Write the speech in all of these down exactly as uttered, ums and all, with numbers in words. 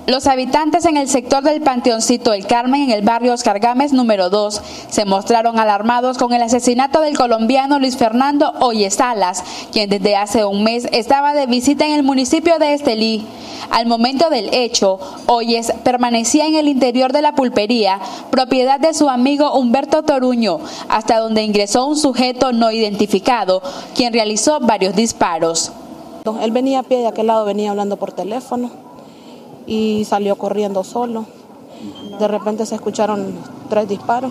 Los habitantes en el sector del Panteoncito El Carmen, en el barrio Oscar Gámez número dos, se mostraron alarmados con el asesinato del colombiano Luis Fernando Oyes Salas, quien desde hace un mes estaba de visita en el municipio de Estelí. Al momento del hecho, Oyes permanecía en el interior de la pulpería, propiedad de su amigo Humberto Toruño, hasta donde ingresó un sujeto no identificado, quien realizó varios disparos. Él venía a pie de aquel lado, venía hablando por teléfono y salió corriendo solo. De repente se escucharon tres disparos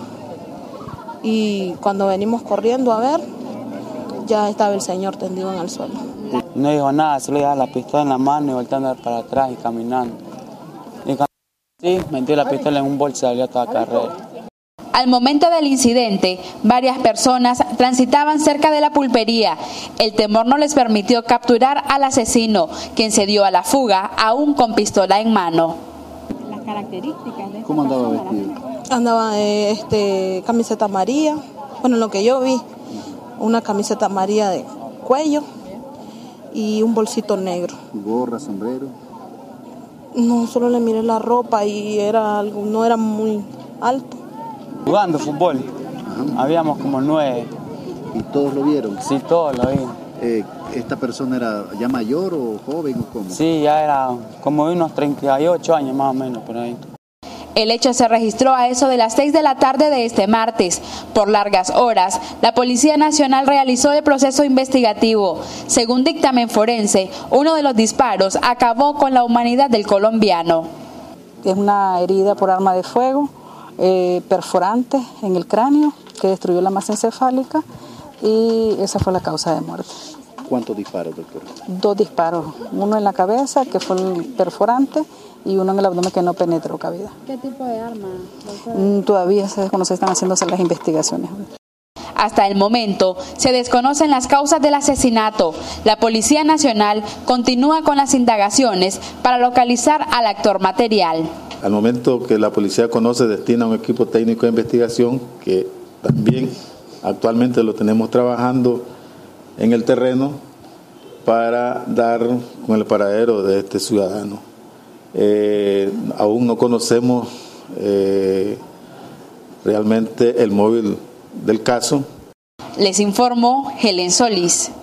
y cuando venimos corriendo a ver, ya estaba el señor tendido en el suelo. No dijo nada, solo llevaba la pistola en la mano y volteando para atrás y caminando. Y cuando sí, metió la pistola en un bolso y salió a toda carrera. Al momento del incidente, varias personas transitaban cerca de la pulpería. El temor no les permitió capturar al asesino, quien se dio a la fuga, aún con pistola en mano. Las características de ¿Cómo andaba vestido? Andaba eh, este, camiseta amarilla, bueno, lo que yo vi, una camiseta amarilla de cuello y un bolsito negro. ¿Gorra, sombrero? No, solo le miré la ropa y era algo, no era muy alto. Jugando fútbol, ajá. Habíamos como nueve. ¿Y todos lo vieron? Sí, todos lo vimos. Eh, ¿Esta persona era ya mayor o joven o cómo? Sí, ya era como de unos treinta y ocho años más o menos por ahí. El hecho se registró a eso de las seis de la tarde de este martes. Por largas horas, la Policía Nacional realizó el proceso investigativo. Según dictamen forense, uno de los disparos acabó con la humanidad del colombiano. Es una herida por arma de fuego, eh, perforante en el cráneo, que destruyó la masa encefálica y esa fue la causa de muerte. ¿Cuántos disparos, doctor? Dos disparos, uno en la cabeza, que fue el perforante, y uno en el abdomen que no penetró cavidad. ¿Qué tipo de arma? Mm, todavía se desconoce, están haciéndose las investigaciones. Hasta el momento se desconocen las causas del asesinato. La Policía Nacional continúa con las indagaciones para localizar al actor material. Al momento que la policía conoce, destina un equipo técnico de investigación que también actualmente lo tenemos trabajando en el terreno para dar con el paradero de este ciudadano. Eh, aún no conocemos eh, realmente el móvil del caso. Les informó Helen Solís.